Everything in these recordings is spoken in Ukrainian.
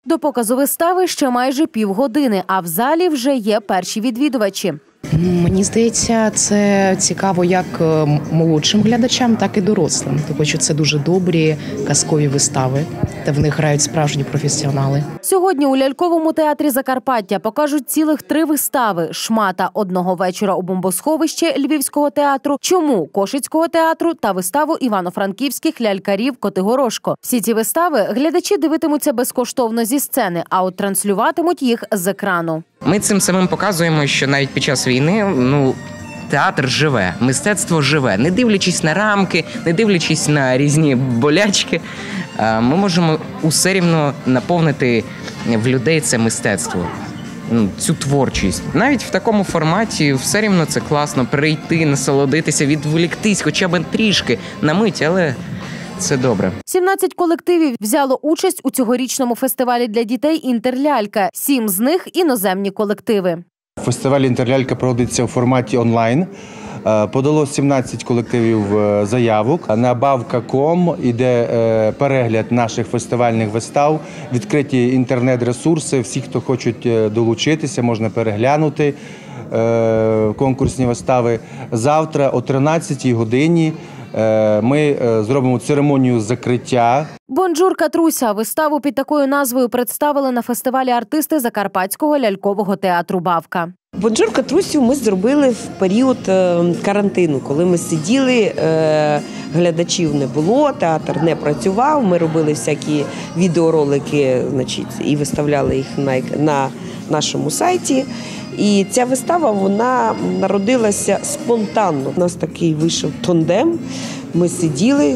До показу вистави ще майже півгодини, а в залі вже є перші відвідувачі. Мені здається, це цікаво як молодшим глядачам, так і дорослим. Тому що це дуже добрі казкові вистави, та в них грають справжні професіонали. Сьогодні у ляльковому театрі Закарпаття покажуть цілих 3 вистави: «Шмата одного вечора у бомбосховищі» Львівського театру, «Чому» Кошицького театру та виставу івано-франківських лялькарів «Котигорошко». Всі ці вистави глядачі дивитимуться безкоштовно зі сцени, а от транслюватимуть їх з екрану. Ми цим самим показуємо, що навіть під час війни, театр живе, мистецтво живе. Не дивлячись на рамки, не дивлячись на різні болячки, ми можемо усе рівно наповнити в людей це мистецтво, цю творчість. Навіть в такому форматі все рівно це класно прийти, насолодитися, відволіктись хоча б трішки на мить, але це добре. 17 колективів взяло участь у цьогорічному фестивалі для дітей «Інтерлялька». 7 з них – іноземні колективи. Фестиваль «Інтерлялька» проводиться у форматі онлайн. Подало 17 колективів заявок. На bavka.com іде перегляд наших фестивальних вистав, відкриті інтернет-ресурси. Всі, хто хочуть долучитися, можна переглянути конкурсні вистави. Завтра о 13-й годині ми зробимо церемонію закриття. «Бонжур, Катруся» – виставу під такою назвою представили на фестивалі артисти Закарпатського лялькового театру «Бавка». «Бонжур, Катрусю» ми зробили в період карантину, коли ми сиділи, глядачів не було, театр не працював, ми робили всякі відеоролики, і виставляли їх на нашому сайті. І ця вистава, вона народилася спонтанно. У нас такий вийшов тандем, ми сиділи,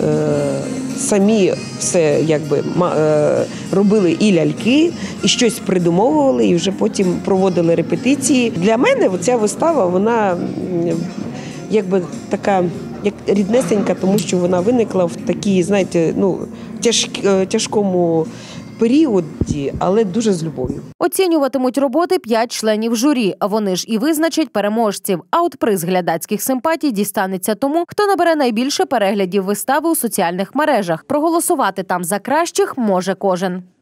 самі все робили і ляльки, і щось придумовували, і вже потім проводили репетиції. Для мене ця вистава, вона така як ріднесенька, тому що вона виникла в такій, тяжкому періоді, але дуже з любов'ю. Оцінюватимуть роботи 5 членів журі. Вони ж і визначать переможців. А от приз глядацьких симпатій дістанеться тому, хто набере найбільше переглядів вистави у соціальних мережах. Проголосувати там за кращих може кожен.